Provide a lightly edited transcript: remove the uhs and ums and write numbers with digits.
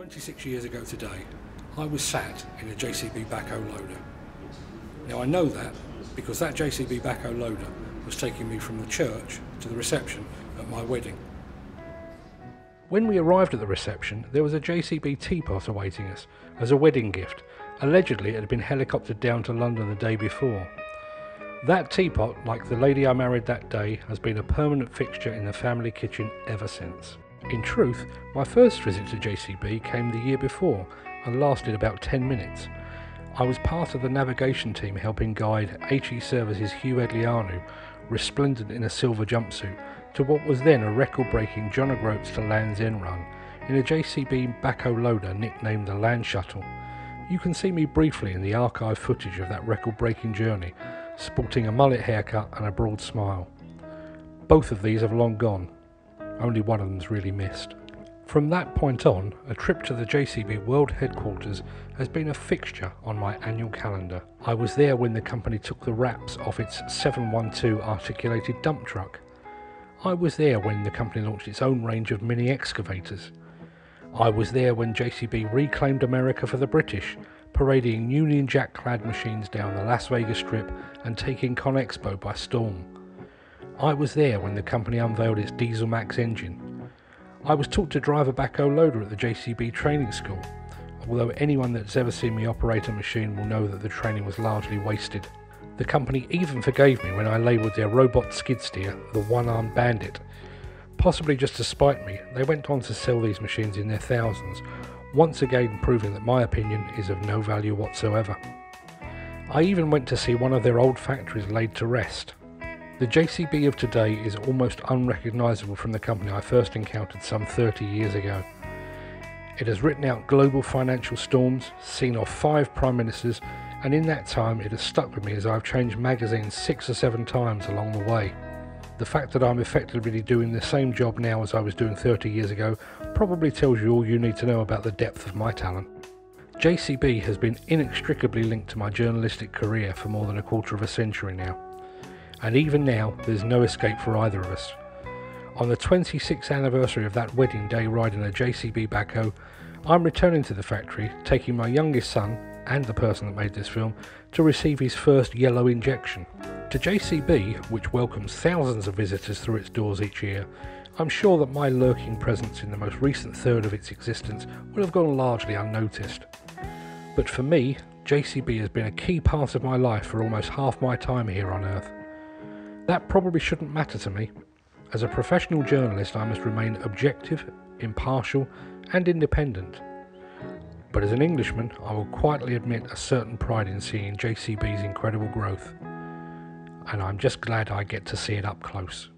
26 years ago today, I was sat in a JCB backhoe loader. Now I know that because that JCB backhoe loader was taking me from the church to the reception at my wedding. When we arrived at the reception, there was a JCB teapot awaiting us as a wedding gift. Allegedly it had been helicoptered down to London the day before. That teapot, like the lady I married that day, has been a permanent fixture in the family kitchen ever since. In truth, my first visit to JCB came the year before and lasted about 10 minutes. I was part of the navigation team helping guide HE Services Hugh Edlianu, resplendent in a silver jumpsuit, to what was then a record-breaking John O'Groats to Land's End run in a JCB backhoe loader nicknamed the Land Shuttle. You can see me briefly in the archive footage of that record-breaking journey, sporting a mullet haircut and a broad smile. Both of these have long gone. Only one of them's really missed. From that point on, a trip to the JCB World Headquarters has been a fixture on my annual calendar. I was there when the company took the wraps off its 712 articulated dump truck. I was there when the company launched its own range of mini excavators. I was there when JCB reclaimed America for the British, parading Union Jack clad machines down the Las Vegas Strip and taking ConExpo by storm. I was there when the company unveiled its Diesel Max engine. I was taught to drive a backhoe loader at the JCB training school, although anyone that's ever seen me operate a machine will know that the training was largely wasted. The company even forgave me when I labelled their robot skid steer the One-Armed Bandit. Possibly just to spite me, they went on to sell these machines in their thousands, once again proving that my opinion is of no value whatsoever. I even went to see one of their old factories laid to rest. The JCB of today is almost unrecognisable from the company I first encountered some 30 years ago. It has ridden out global financial storms, seen off 5 prime ministers, and in that time it has stuck with me as I've changed magazines 6 or 7 times along the way. The fact that I'm effectively doing the same job now as I was doing 30 years ago probably tells you all you need to know about the depth of my talent. JCB has been inextricably linked to my journalistic career for more than a quarter of a century now. And even now, there's no escape for either of us. On the 26th anniversary of that wedding day ride in a JCB backhoe, I'm returning to the factory, taking my youngest son, and the person that made this film, to receive his first yellow injection. To JCB, which welcomes thousands of visitors through its doors each year, I'm sure that my lurking presence in the most recent third of its existence will have gone largely unnoticed. But for me, JCB has been a key part of my life for almost half my time here on Earth. That probably shouldn't matter to me. As a professional journalist, I must remain objective, impartial, and independent. But as an Englishman, I will quietly admit a certain pride in seeing JCB's incredible growth. And I'm just glad I get to see it up close.